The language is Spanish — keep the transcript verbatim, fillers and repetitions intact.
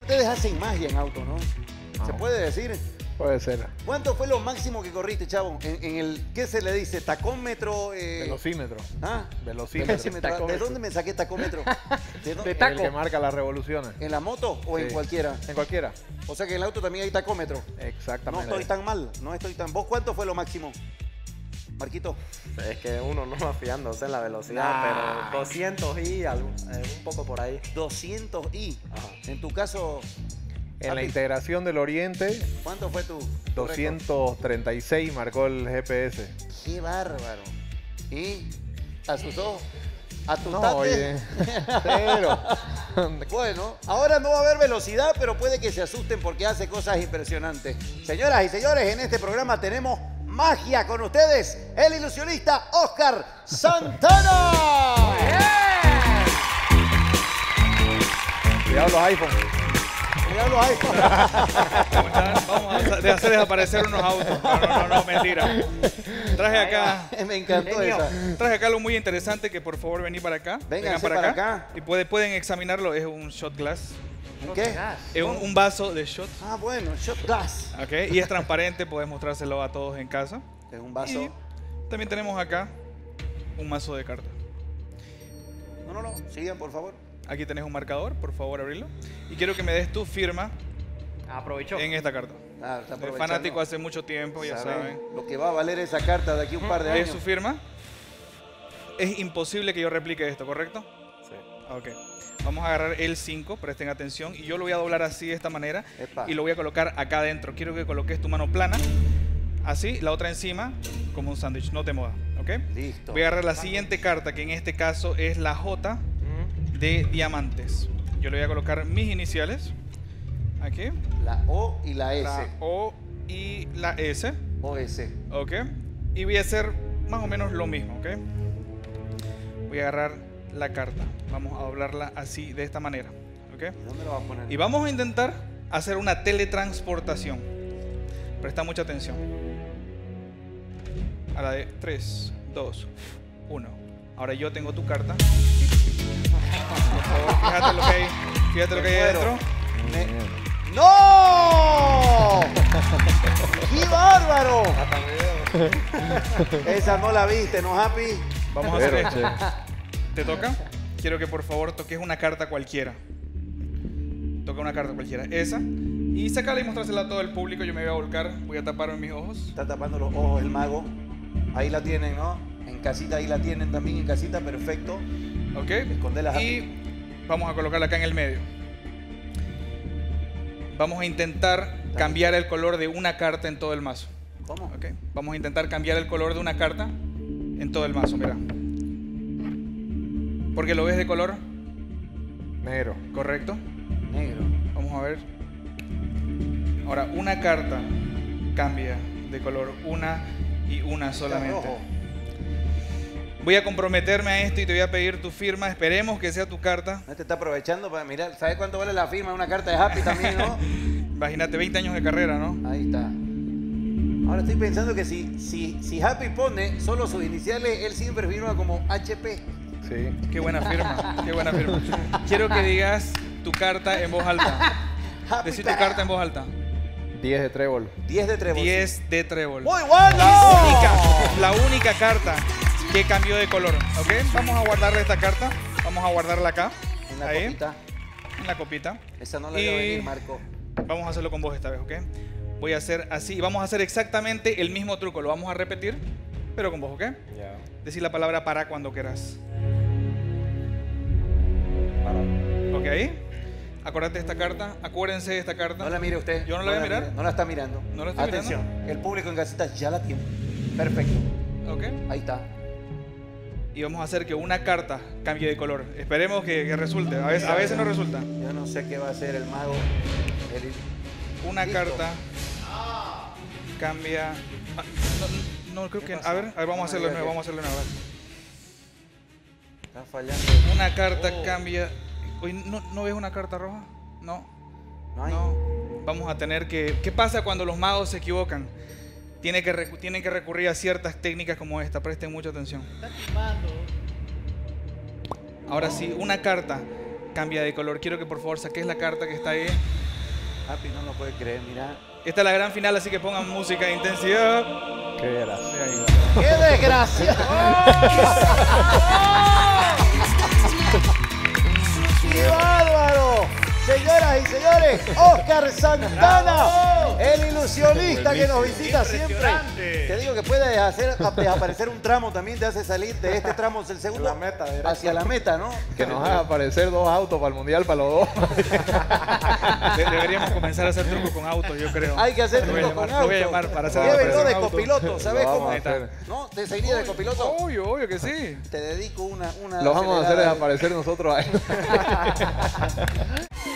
Ustedes hacen magia en auto, ¿no? No. ¿Se puede decir? Puede ser. ¿Cuánto fue lo máximo que corriste, chavo? En, en el, ¿qué se le dice? ¿Tacómetro? Eh... Velocímetro. ¿Ah? Velocímetro. Velocímetro. ¿De dónde me saqué tacómetro? ¿De dónde? De taco. El que marca las revoluciones. ¿En la moto o sí. en cualquiera? En cualquiera. O sea que en el auto también hay tacómetro. Exactamente. No estoy tan mal, no estoy tan... ¿Vos cuánto fue lo máximo, Marquito? Es que uno no va fiándose en la velocidad, Nah. pero doscientos y algo, eh, un poco por ahí. doscientos i. Ajá. En tu caso... En la Papi, integración del Oriente, ¿cuánto fue tu, tu doscientos treinta y seis marcó el G P S. récord? ¡Qué bárbaro! ¿Y asustó? ¿Atustaste? No, oye, cero. Bueno, ahora no va a haber velocidad, pero puede que se asusten porque hace cosas impresionantes. Señoras y señores, en este programa tenemos magia con ustedes, el ilusionista Oscar Santana. Cuidado los iPhones. Cuidado los iPhones. Vamos a hacer desaparecer unos autos. No, no, no, no, mentira. Traje acá, Me encantó Genio. esa. traje acá algo muy interesante que por favor vení para acá. Vénganse Vengan para acá. Y puede- pueden examinarlo, es un shot glass. ¿Qué? Es un, un vaso de shot. Ah, bueno, shot glass. ¿Ok? Y es transparente, puedes mostrárselo a todos en casa. Es un vaso. Y también tenemos acá un mazo de cartas. No, no, no. Sigan, por favor. Aquí tenés un marcador, por favor abrirlo. Y quiero que me des tu firma Aprovechó. en esta carta. Ah, está Soy aprovechando. fanático hace mucho tiempo, ya Saben saben. lo que va a valer esa carta de aquí a un par de ¿Es años. su firma? Es imposible que yo replique esto, ¿correcto? Sí. Ok. Vamos a agarrar el cinco, presten atención. Y yo lo voy a doblar así, de esta manera. Epa. Y lo voy a colocar acá adentro. Quiero que coloques tu mano plana. Así, la otra encima, como un sándwich. No te muevas, ¿ok? Listo. Voy a agarrar la siguiente carta, que en este caso es la J Mm. de diamantes. Yo le voy a colocar mis iniciales. Aquí. La O y la S. La O y la S. O S. ¿Ok? Y voy a hacer más o menos lo mismo, ¿ok? Voy a agarrar la carta. Vamos a doblarla así, de esta manera, ¿ok? ¿Dónde lo va a poner? Y vamos a intentar hacer una teletransportación. Presta mucha atención. A la de tres, dos, uno. Ahora yo tengo tu carta. Por favor, fíjate lo que hay, fíjate lo que hay muero. adentro. Me- ¡No! ¡Qué bárbaro! Esa no la viste, ¿no, Happy? Vamos a hacer Pero, esto. che. ¿Te toca? Quiero que por favor toques una carta cualquiera. Toca una carta cualquiera. Esa. Y sacala y mostrársela a todo el público. Yo me voy a volcar. Voy a tapar mis ojos. Está tapando los ojos el mago. Ahí la tienen, ¿no? En casita ahí la tienen también, en casita, perfecto. ¿Ok? Escondela, Happy. Y vamos a colocarla acá en el medio. Vamos a intentar cambiar el color de una carta en todo el mazo. ¿Cómo? ¿Ok? Vamos a intentar cambiar el color de una carta en todo el mazo. Mira. Porque lo ves de color Negro. correcto. Negro. Vamos a ver. Ahora, una carta cambia de color, una y una solamente. Rojo. Voy a comprometerme a esto y te voy a pedir tu firma. Esperemos que sea tu carta. No te está aprovechando para mirar. ¿Sabes cuánto vale la firma de una carta de Happy también, no? Imagínate, veinte años de carrera, ¿no? Ahí está. Ahora estoy pensando que si, si, si Happy pone solo sus iniciales, él siempre firma como H P. Sí. Qué buena firma, qué buena firma. Quiero que digas tu carta en voz alta. Happy Decí tu Pam. carta en voz alta. diez de trébol. diez de trébol. diez de trébol. ¡Muy bueno! La única, la única carta que cambió de color, ¿ok? Vamos a guardarle esta carta. Vamos a guardarla acá. En la Ahí, copita. en la copita. Esa no la Y- iba a venir, Marco. Vamos a hacerlo con vos esta vez, ¿ok? Voy a hacer así. Vamos a hacer exactamente el mismo truco. Lo vamos a repetir, pero con vos, ¿ok? Ya. Decir la palabra para cuando quieras. Para. ¿Ok? Ahí. Acuérdate de esta carta. Acuérdense de esta carta. No la mire usted. Yo no la voy a mirar. mire, No la está mirando. No la estoy Atención. El público en casita ya la tiene. Perfecto. ¿Ok? Ahí está. Y vamos a hacer que una carta cambie de color. Esperemos que, que resulte. A veces, a veces no resulta. Yo no sé qué va a hacer el mago. El- Una Listo. carta cambia. Ah, no, no, creo ¿Qué que. pasó? A ver, a ver, vamos No a hacerlo me de digas nuevo. Vamos a hacerlo de nuevo. a ver. Está fallando. Una carta Oh. cambia. Oye, ¿no, ¿no ves una carta roja? No. No hay. No. Vamos a tener que. ¿Qué pasa cuando los magos se equivocan? Tiene que recu- tienen que recurrir a ciertas técnicas como esta. Presten mucha atención. Ahora sí, una carta cambia de color. Quiero que por favor saques la carta que está ahí. Papi, no lo puede creer, mira. Esta es la gran final, así que pongan música de intensidad. Qué gracia. Ahí. ¡Qué desgracia! ¡Qué bárbaro! Señoras y señores, Óscar Santana, el ilusionista que nos visita siempre. Te digo que puede hacer desaparecer un tramo, también te hace salir de este tramo del segundo La meta, directo. hacia la meta, ¿no? Que nos haga aparecer dos autos para el mundial para los dos. De- deberíamos comenzar a hacer trucos con autos, yo creo. Hay que hacer Lo voy a trucos con llamar, lo voy a autos. llamar para hacer Llévenlo aparecer de un auto. copiloto, ¿sabes Lo cómo? vamos a hacer. ¿No? ¿Te seguiría de copiloto? Obvio, obvio que sí. Te dedico una... una Los vamos a hacer acelerada. desaparecer nosotros a él.